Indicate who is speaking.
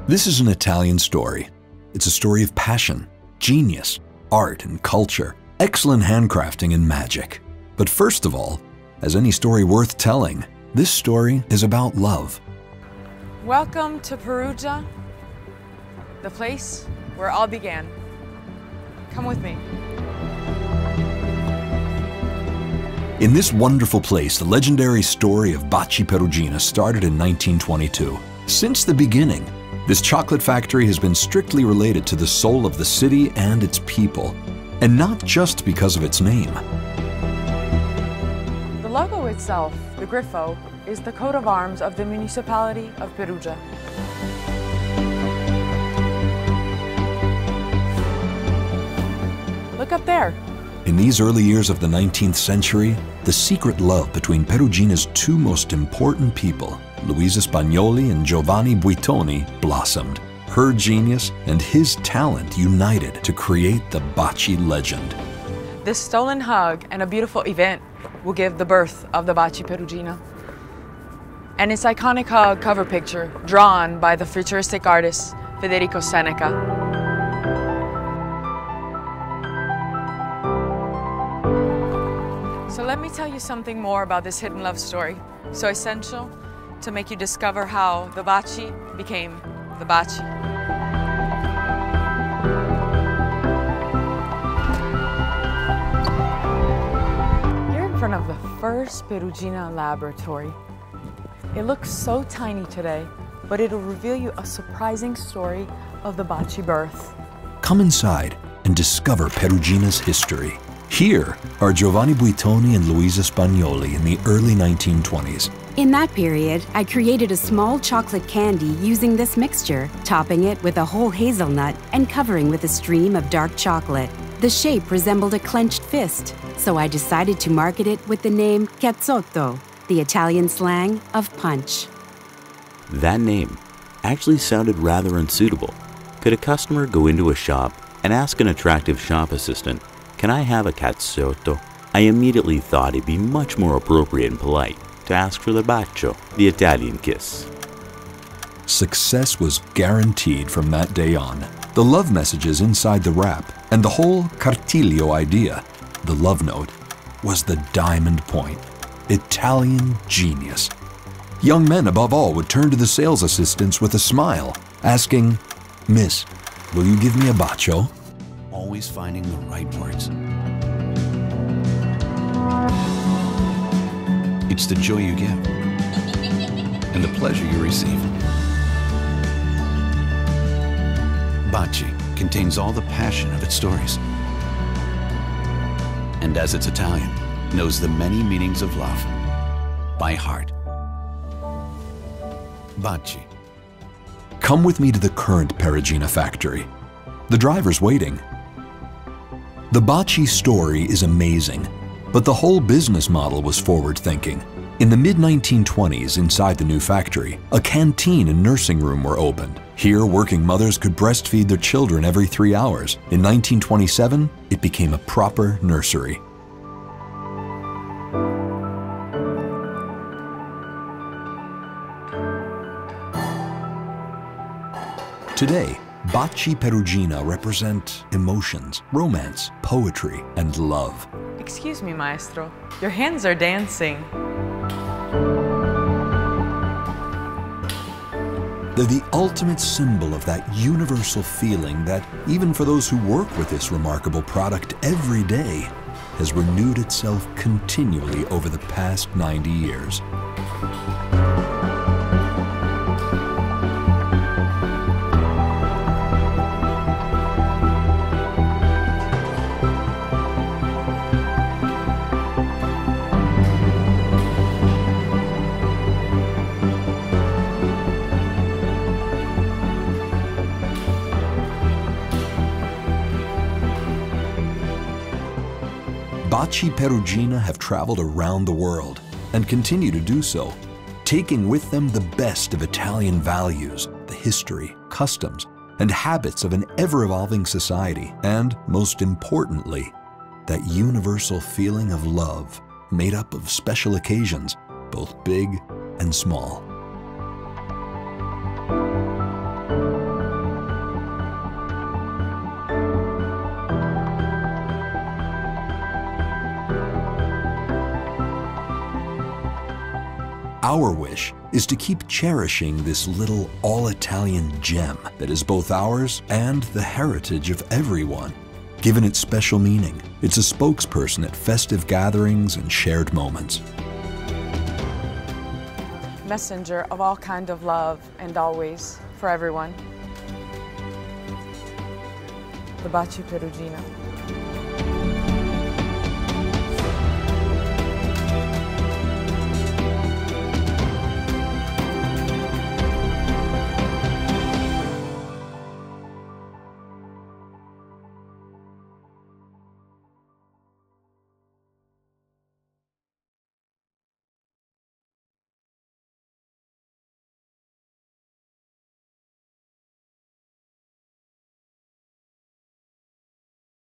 Speaker 1: This is an Italian story. It's a story of passion, genius, art and culture, excellent handcrafting and magic. But first of all, as any story worth telling, this story is about love.
Speaker 2: Welcome to Perugia, the place where all began. Come with me.
Speaker 1: In this wonderful place, the legendary story of Baci Perugina started in 1922. Since the beginning, this chocolate factory has been strictly related to the soul of the city and its people, and not just because of its name.
Speaker 2: The logo itself, the Griffo, is the coat of arms of the municipality of Perugia. Look up there.
Speaker 1: In these early years of the 19th century, the secret love between Perugina's two most important people, Luisa Spagnoli and Giovanni Buitoni, blossomed. Her genius and his talent united to create the Baci legend.
Speaker 2: This stolen hug and a beautiful event will give the birth of the Baci Perugina. And its iconic hug cover picture, drawn by the futuristic artist Federico Seneca. So let me tell you something more about this hidden love story, so essential to make you discover how the Baci became the Baci. You're in front of the first Perugina laboratory. It looks so tiny today, but it'll reveal you a surprising story of the Baci birth.
Speaker 1: Come inside and discover Perugina's history. Here are Giovanni Buitoni and Luisa Spagnoli in the early 1920s.
Speaker 3: In that period, I created a small chocolate candy using this mixture, topping it with a whole hazelnut and covering with a stream of dark chocolate. The shape resembled a clenched fist, so I decided to market it with the name Cazzotto, the Italian slang of punch.
Speaker 4: That name actually sounded rather unsuitable. Could a customer go into a shop and ask an attractive shop assistant, "Can I have a cazzotto?" I immediately thought it'd be much more appropriate and polite to ask for the bacio, the Italian kiss.
Speaker 1: Success was guaranteed from that day on. The love messages inside the wrap and the whole cartiglio idea, the love note, was the diamond point. Italian genius. Young men, above all, would turn to the sales assistants with a smile, asking, "Miss, will you give me a bacio?" Always finding the right words. It's the joy you give and the pleasure you receive. Baci contains all the passion of its stories. And as it's Italian, knows the many meanings of love by heart. Baci. Come with me to the current Perugina factory. The driver's waiting. The Baci story is amazing, but the whole business model was forward-thinking. In the mid-1920s, inside the new factory, a canteen and nursing room were opened. Here, working mothers could breastfeed their children every 3 hours. In 1927, it became a proper nursery. Today, Baci Perugina represent emotions, romance, poetry, and love.
Speaker 2: Excuse me, maestro. Your hands are dancing.
Speaker 1: They're the ultimate symbol of that universal feeling that, even for those who work with this remarkable product every day, has renewed itself continually over the past 90 years. Baci Perugina have traveled around the world and continue to do so, taking with them the best of Italian values, the history, customs, and habits of an ever-evolving society, and, most importantly, that universal feeling of love made up of special occasions, both big and small. Our wish is to keep cherishing this little all-Italian gem that is both ours and the heritage of everyone. Given its special meaning, it's a spokesperson at festive gatherings and shared moments.
Speaker 2: Messenger of all kind of love and always for everyone. The Baci Perugina.